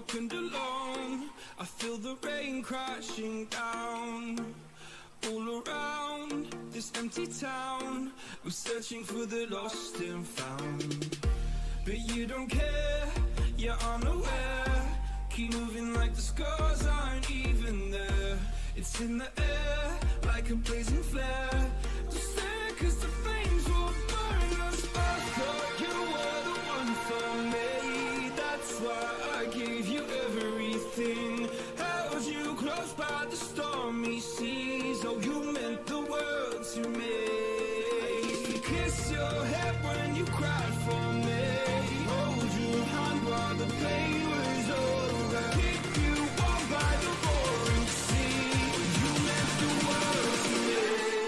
and alone. I feel the rain crashing down all around this empty town. I'm searching for the lost and found, but you don't care, you're unaware. Keep moving like the scars aren't even there. It's in the air like a blazing flare. Just stare, 'cause the flames will burn us. I thought you were the one for me. That's why I gave you everything. Held you close by the stormy seas. Oh, you meant the world to me. I used to kiss your head when you cried for me. Hold your hand while the pain was over. Keep you warm by the roaring sea. You meant the world to me.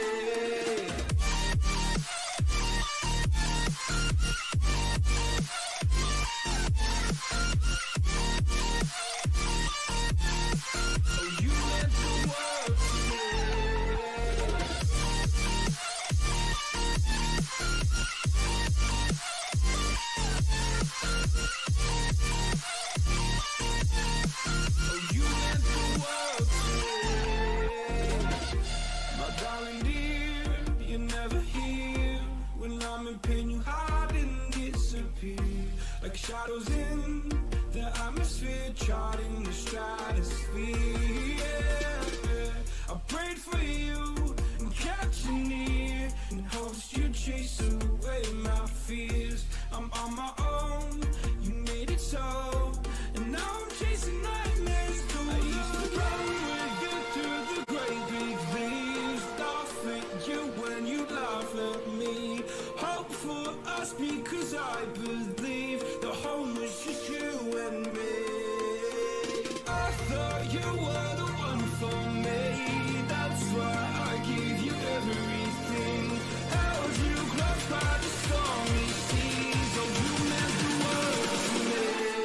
Oh, you meant the world to me. Oh, you meant the world to me. My darling dear, you're never here. When I'm in pain, you hide and disappear. Like shadows in the atmosphere, charting the stratosphere. Yeah. I prayed for you and kept you near, in hopes you'd chase away my fears. I'm on my own, you made it so, and now I'm chasing nightmares too. I used to run with you through the great big leaves, laugh at you when you laugh at me. Hope for us because I believe the home was just you and me. I thought you were the one for me. That's why I gave you everything. Held you close by the stormy seas. Oh, you meant the world to me.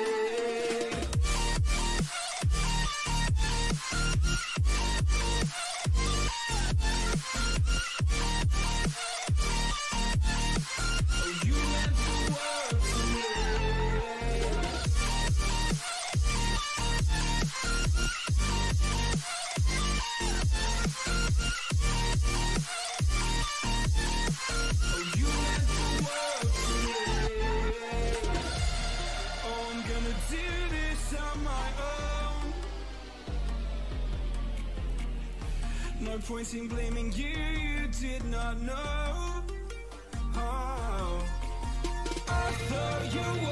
Oh, you meant the world to me. Oh, you meant the world to me. Oh, I'm gonna do this on my own. No point in blaming you, you did not know. Oh, I thought you